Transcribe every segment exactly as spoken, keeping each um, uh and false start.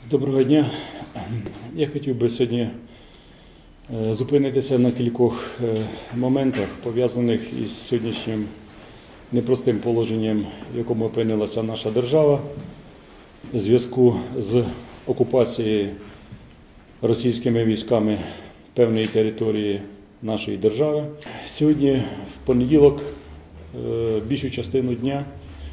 Доброго дня. Я хотів би сьогодні зупинитися на кількох моментах, пов'язаних із сьогоднішнім непростим положенням, в якому опинилася наша держава у зв'язку з окупацією російськими військами певної території нашої держави. Сьогодні, в понеділок, більшу частину дня,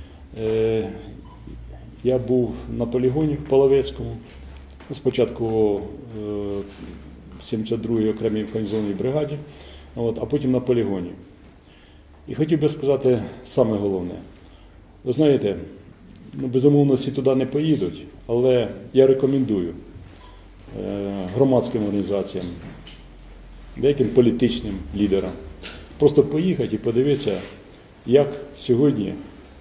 я був на полігоні в Половецькому, спочатку в сімдесят другій окремій механізованій бригаді, а потім на полігоні. І хотів би сказати саме головне. Ви знаєте, ну, безумовно, всі туди не поїдуть, але я рекомендую громадським організаціям, деяким політичним лідерам просто поїхати і подивитися, як сьогодні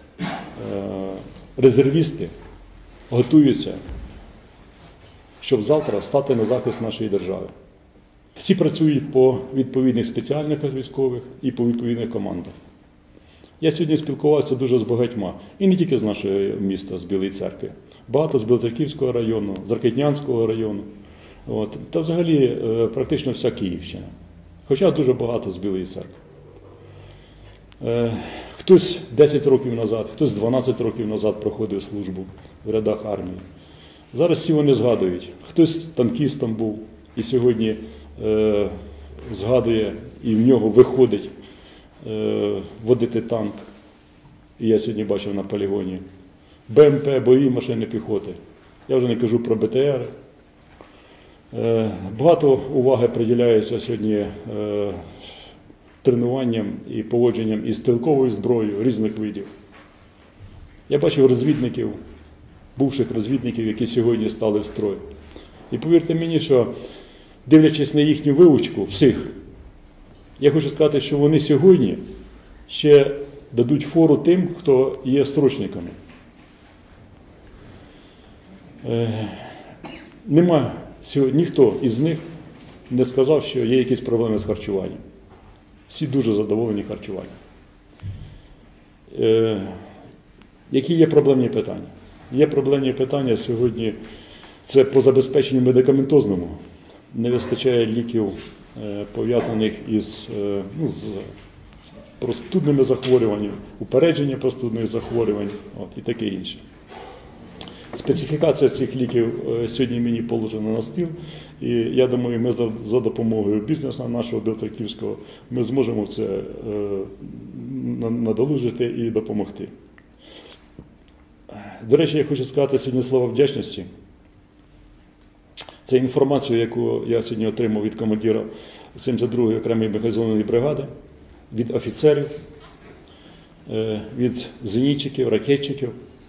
резервісти готуються, щоб завтра стати на захист нашої держави. Всі працюють по відповідних спеціальних військових і по відповідних командах. Я сьогодні спілкувався дуже з багатьма, і не тільки з нашого міста, з Білої Церкви. Багато з Білоцерківського району, з Рокитнянського району, от, та взагалі практично вся Київщина. Хоча дуже багато з Білої Церкви. Хтось десять років назад, хтось дванадцять років назад проходив службу в рядах армії. Зараз всі вони згадують. Хтось танкістом був і сьогодні е, згадує, і в нього виходить е, водити танк. І я сьогодні бачив на полігоні. БМП, бойові машини піхоти. Я вже не кажу про БТР. Е, багато уваги приділяється сьогодні е, тренуванням і поводженням із стрілковою зброєю різних видів. Я бачив розвідників, бувших розвідників, які сьогодні стали в строй. І повірте мені, що дивлячись на їхню вивчку всіх, я хочу сказати, що вони сьогодні ще дадуть фору тим, хто є строчниками. Е, нема сьогодні, ніхто із них не сказав, що є якісь проблеми з харчуванням. Всі дуже задоволені харчуванням. Е, які є проблемні питання? Є проблемні питання сьогодні, це по забезпеченню медикаментозному. Не вистачає ліків, е, пов'язаних із е, ну, з простудними захворюваннями, упередження простудних захворювань от, і таке інше. Специфікація цих ліків сьогодні мені положена на стіл, і я думаю, ми за, за допомогою бізнесу нашого Білоцерківського ми зможемо це е, надолужити і допомогти. До речі, я хочу сказати сьогодні слова вдячності. Це інформацію, яку я сьогодні отримав від командира сімдесят другої окремої механізованої бригади, від офіцерів, е, від зенітчиків, ракетчиків,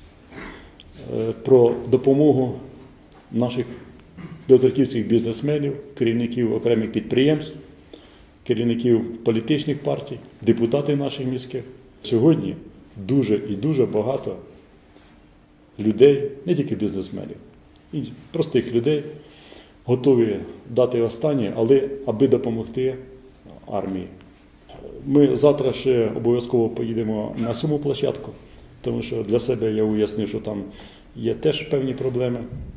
про допомогу наших білоцерківських бізнесменів, керівників окремих підприємств, керівників політичних партій, депутатів наших міських. Сьогодні дуже і дуже багато людей, не тільки бізнесменів, і простих людей, готові дати останнє, але аби допомогти армії. Ми завтра ще обов'язково поїдемо на сьому площадку, тому що для себе я уяснив, що там є теж певні проблеми,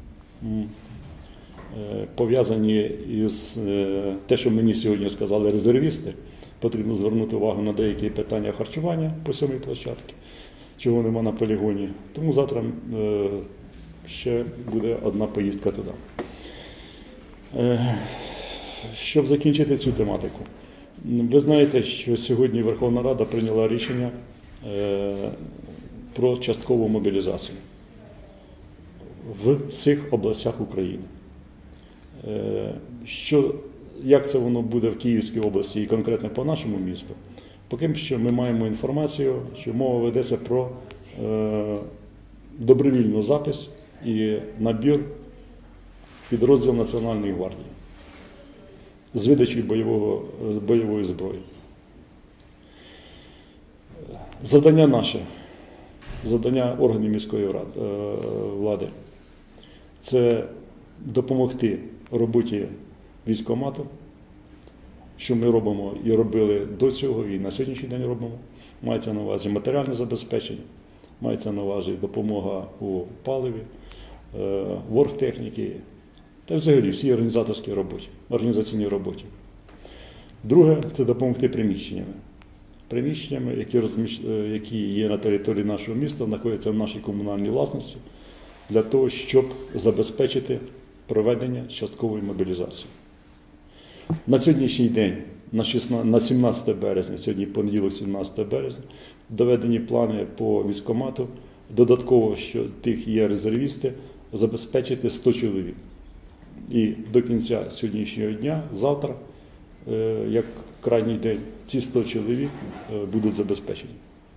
пов'язані із те, що мені сьогодні сказали резервісти. Потрібно звернути увагу на деякі питання харчування по сьомій площадці, чого нема на полігоні. Тому завтра ще буде одна поїздка туди. Щоб закінчити цю тематику. Ви знаєте, що сьогодні Верховна Рада прийняла рішення про часткову мобілізацію в всіх областях України. Що, як це воно буде в Київській області і конкретно по нашому місту, поки що ми маємо інформацію, що мова ведеться про е, добровільну запис і набір підрозділ Національної гвардії з видачі бойового, бойової зброї. Завдання наше, завдання органів міської влади – це допомогти роботі військкомату, що ми робимо і робили до цього, і на сьогоднішній день робимо. Мається на увазі матеріальне забезпечення, мається на увазі допомога у паливі, оргтехніки та взагалі всій організаторській роботі, організаційній роботі. Друге – це допомогти приміщеннями. Приміщеннями, які, розміщ... які є на території нашого міста, знаходяться в нашій комунальній власності, для того, щоб забезпечити проведення часткової мобілізації. На сьогоднішній день, на сімнадцяте березня, сьогодні понеділок, сімнадцяте березня, доведені плани по військкомату, додатково, що тих є резервісти, забезпечити сто чоловік. І до кінця сьогоднішнього дня, завтра, як крайній день, ці сто чоловік будуть забезпечені.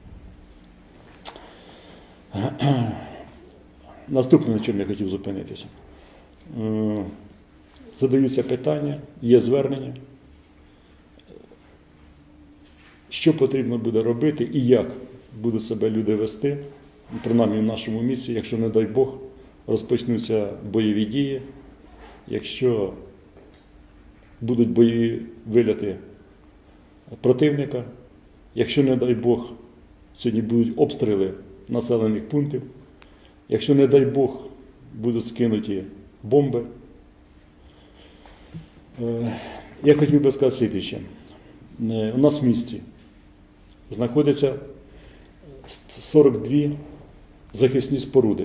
Наступне, на чому я хотів зупинитися. Задаються питання, є звернення, що потрібно буде робити і як будуть себе люди вести, принаймні в нашому місці, якщо, не дай Бог, розпочнуться бойові дії, якщо будуть бойові вильоти противника, якщо, не дай Бог, сьогодні будуть обстріли населених пунктів, якщо, не дай Бог, будуть скинуті бомби. Я хотів би сказати слідуюче. У нас в місті знаходиться сорок дві захисні споруди.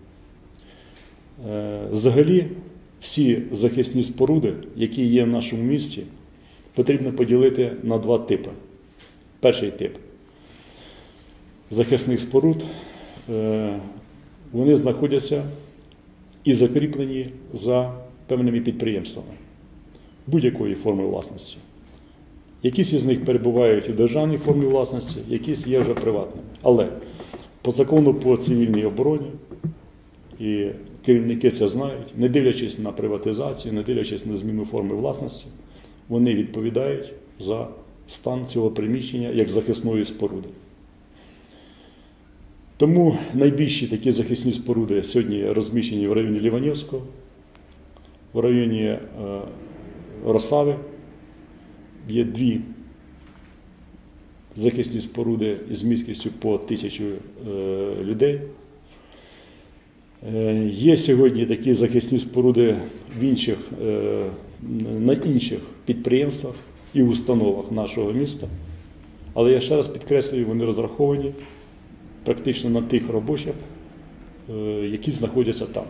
Взагалі, всі захисні споруди, які є в нашому місті, потрібно поділити на два типи. Перший тип захисних споруд, вони знаходяться і закріплені за певними підприємствами будь-якої форми власності. Якісь із них перебувають у державній формі власності, якісь є вже приватними. Але по закону по цивільній обороні, і керівники це знають, не дивлячись на приватизацію, не дивлячись на зміну форми власності, вони відповідають за стан цього приміщення як захисної споруди. Тому найбільші такі захисні споруди сьогодні розміщені в районі Ліванівського, в районі е, Росави. Є дві захисні споруди з міськістю по тисячу е, людей. Е, є сьогодні такі захисні споруди в інших, е, на інших підприємствах і установах нашого міста. Але я ще раз підкреслюю, вони розраховані практично на тих робочих, е, які знаходяться там.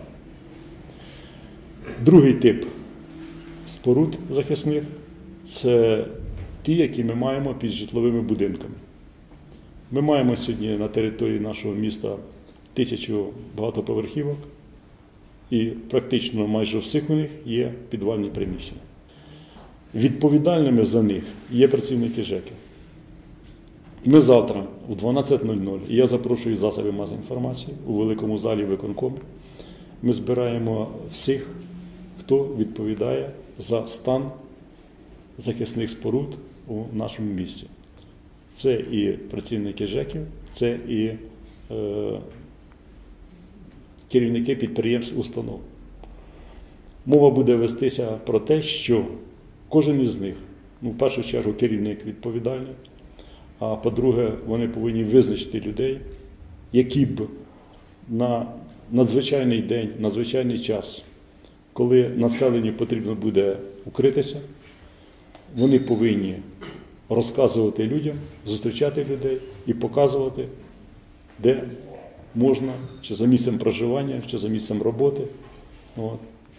Другий тип споруд захисних – це ті, які ми маємо під житловими будинками. Ми маємо сьогодні на території нашого міста тисячу багатоповерхівок, і практично майже всіх у них є підвальні приміщення. Відповідальними за них є працівники ЖЕКів. Ми завтра в дванадцять нуль нуль, і я запрошую засоби масової інформації у великому залі виконкому, ми збираємо всіх, хто відповідає за стан захисних споруд у нашому місті. Це і працівники ЖЕКів, це і е, керівники підприємств, установ. Мова буде вестися про те, що кожен із них, ну, в першу чергу керівник відповідальний, а по-друге, вони повинні визначити людей, які б на надзвичайний день, надзвичайний час, коли населенню потрібно буде укритися, вони повинні розказувати людям, зустрічати людей і показувати, де можна, чи за місцем проживання, чи за місцем роботи, от,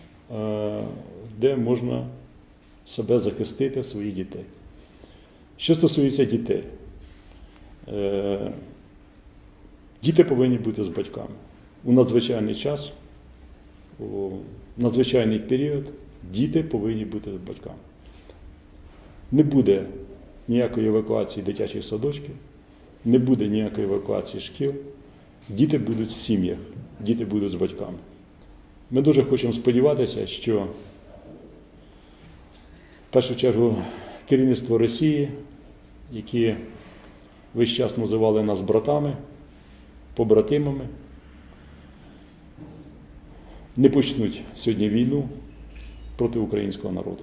де можна себе захистити, своїх дітей. Що стосується дітей, діти повинні бути з батьками. У надзвичайний час, у надзвичайний період діти повинні бути з батьками. Не буде ніякої евакуації дитячих садочків, не буде ніякої евакуації шкіл. Діти будуть в сім'ях, діти будуть з батьками. Ми дуже хочемо сподіватися, що в першу чергу керівництво Росії, які весь час називали нас братами, побратимами, не почнуть сьогодні війну проти українського народу.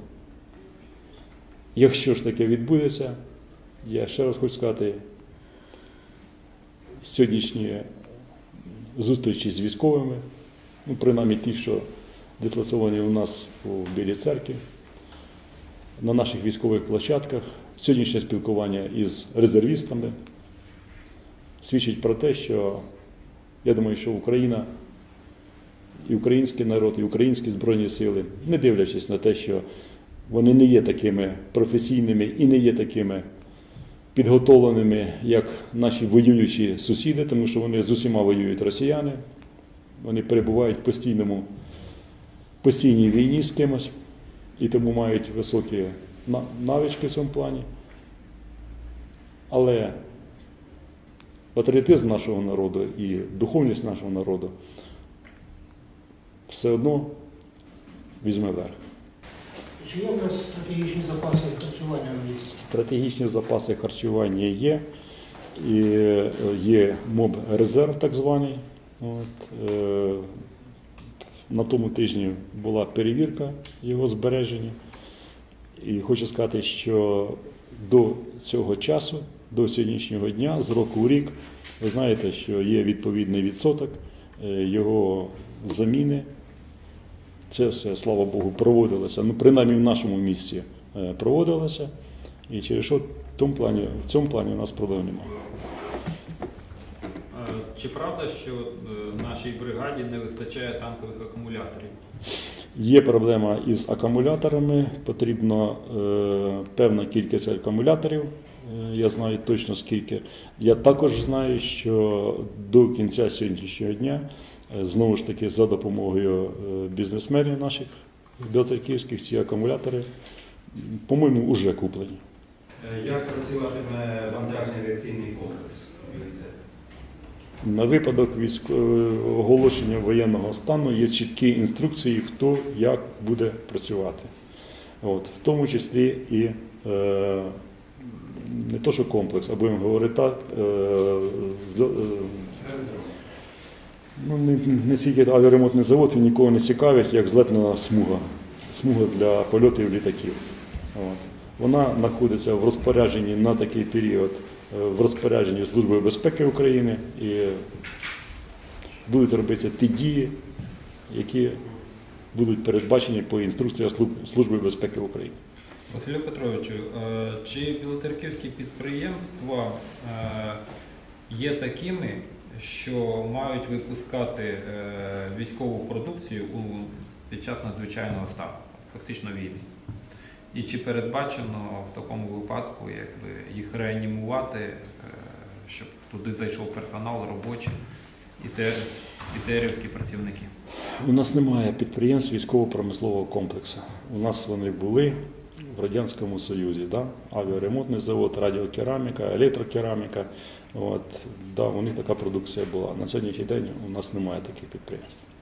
Якщо ж таке відбудеться, я ще раз хочу сказати, сьогоднішні зустрічі з військовими, Ну, принаймні ті, що дислоцовані у нас у Білій Церкві, на наших військових площадках. Сьогоднішнє спілкування із резервістами свідчить про те, що я думаю, що Україна і український народ, і українські Збройні Сили, не дивлячись на те, що вони не є такими професійними і не є такими підготовленими, як наші воюючі сусіди, тому що вони з усіма воюють росіяни, вони перебувають в постійному, постійній війні з кимось, і тому мають високі навички в цьому плані. Але патріотизм нашого народу і духовність нашого народу все одно візьме верх. Чи є у нас стратегічні запаси харчування в місті? Стратегічні запаси харчування є. І є МОБ-резерв так званий. От, е, на тому тижні була перевірка його збереження. І хочу сказати, що до цього часу, до сьогоднішнього дня, з року у рік, ви знаєте, що є відповідний відсоток його заміни. Це все, слава Богу, проводилося. Ну, принаймні в нашому місті проводилося. І через що в цьому плані, в цьому плані у нас проблем немає. Чи правда, що нашій бригаді не вистачає танкових акумуляторів? Є проблема із акумуляторами, потрібна е, певна кількість акумуляторів, е, я знаю точно скільки. Я також знаю, що до кінця сьогоднішнього дня, е, знову ж таки за допомогою е, бізнесменів наших білоцерківських, ці акумулятори, по-моєму, вже куплені. Як працюватиме вантажний авіаційний комплекс? На випадок військового оголошення воєнного стану є чіткі інструкції, хто як буде працювати. От, в тому числі і е, не то, що комплекс, а будемо говорити так, е, е, ну, не, не стільки авіаремонтний завод, він нікого не цікавить, як злетна смуга, смуга для польотів літаків. От. Вона знаходиться в розпорядженні на такий період в розпорядженні Служби безпеки України і будуть робитися ті дії, які будуть передбачені по інструкціях Служби безпеки України. Василю Петровичу, чи білоцерківські підприємства є такими, що мають випускати військову продукцію під час надзвичайного стану, фактично війни? І чи передбачено в такому випадку якби, їх реанімувати, щоб туди зайшов персонал робочий і ІТРівські працівники? У нас немає підприємств військово-промислового комплексу. У нас вони були в Радянському Союзі. Да? Авіаремонтний завод, радіокераміка, електрокераміка. От, да, у них така продукція була. На сьогоднішній день у нас немає таких підприємств.